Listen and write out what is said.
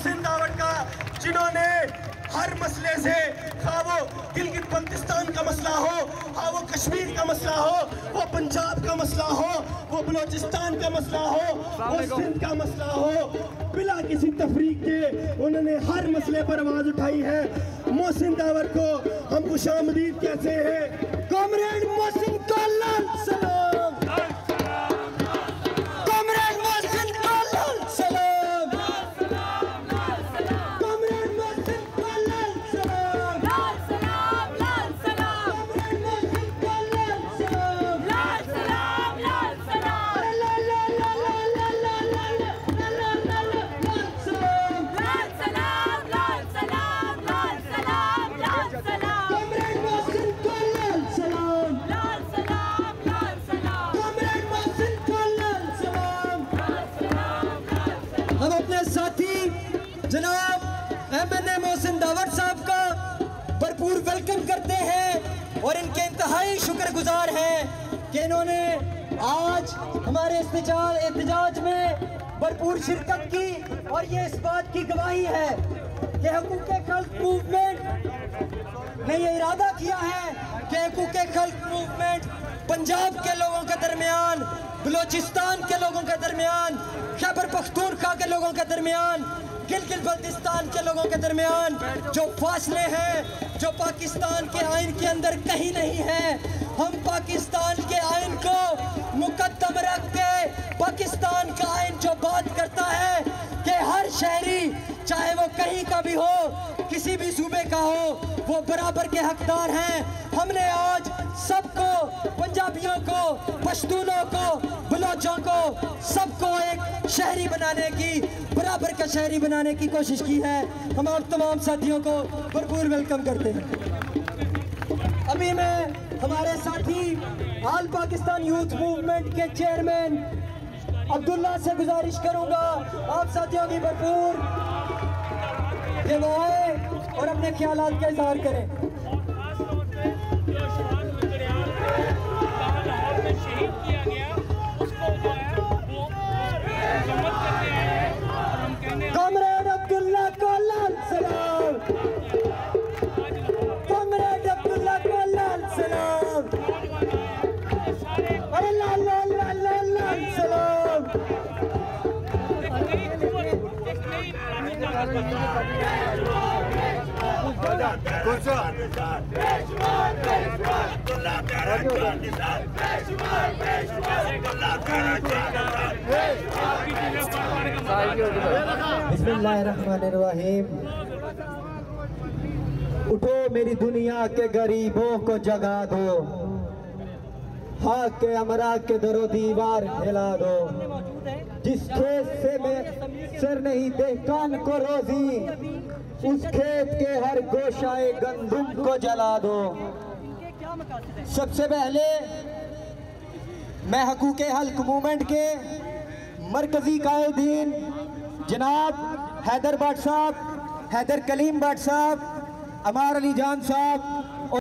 Mohsin the power का, जिन्होंने हर मसले से, खा वो गिलगित बल्तिस्तान का मसला हो, खा वो कश्मीर का मसला हो, वो पंजाब का मसला हो, वो बलोचिस्तान का मसला हो, वो सिंध का मसला हो, बिला किसी तफरीक के उन्होंने हर मसले पर आवाज उठाई है। मोहसिन दावर को हम खुशामदीद कहते हैं। कॉमरेड मोहसिन को लाल सलाम, कॉमरेड मोहसिन को लाल सलाम, कॉमरेड मोहसिन को लाल सलाम, लाल सलाम, लाल सलाम, कॉमरेड मोहसिन को लाल सलाम, लाल सलाम, लाल सलाम, ला ला ला ला ला ला ला ला ला ला लाल सलाम, लाल सलाम, लाल सलाम, लाल सलाम, लाल सलाम, कॉमरेड मोहसिन को लाल सलाम, लाल सलाम, लाल सलाम, कॉमरेड मोहसिन को लाल सलाम, लाल सलाम, लाल सलाम। हम अपने साथी जनाब MNA मोहसिन दावर साहब का भरपूर वेलकम करते हैं और इनके इंतहाई शुक्रगुजार हैं कि इन्होंने आज हमारे एहतजाज में भरपूर शिरकत की और ये इस बात की गवाही है कि हकूक़ खल्क़ मूवमेंट ने ये इरादा किया है कि हकूक़ खल्क़ मूवमेंट पंजाब के लोगों के दरमियान, बलोचिस्तान के लोगों के दरमियान, खैबर पख्तूनख्वा के लोगों के दरमियान, गिलगित बल्तिस्तान के लोगों के दरमियान जो फासले हैं, जो पाकिस्तान के आइन के अंदर कहीं नहीं है, हम पाकिस्तान के आइन को मुकद्दम रख के पाकिस्तान का आइन जो बात करता है कि हर शहरी चाहे वो कहीं का भी हो, किसी भी सूबे का हो, वो बराबर के हकदार हैं। हमने आज सबको, पंजाबियों को, पश्तूनों को, बलोचों को, सबको एक शहरी बनाने की, बराबर का शहरी बनाने की कोशिश की है। हम आप तमाम साथियों को भरपूर वेलकम करते हैं। अभी मैं हमारे साथी ऑल पाकिस्तान यूथ मूवमेंट के चेयरमैन अब्दुल्ला से गुजारिश करूंगा आप साथियों की भरपूर कि वो आए और अपने ख्यालात का इजहार करें। कॉमरेड अब्दुल्ला को लाल सलाम, कॉमरेड अब्दुल्ला को लाल सलाम, अरे लाल लाल लाल लाल लाल सलाम। बिस्मिल्लाहिर्रहमानिर्रहीम। उठो मेरी दुनिया के गरीबों को जगा दो, हाथ के अमरा के दरो दीवार हिला दो, जिस खेत से मैं सर नहीं देहकान को रोजी, उस खेत के हर गोशाए गंदुम को जला दो। सबसे पहले मैं हकूक़ हल्क मूवमेंट के मरकजी कायदीन जनाब हैदर भट्ट साहब, हैदर कलीम भट्ट साहब, अमार अली जान साहब,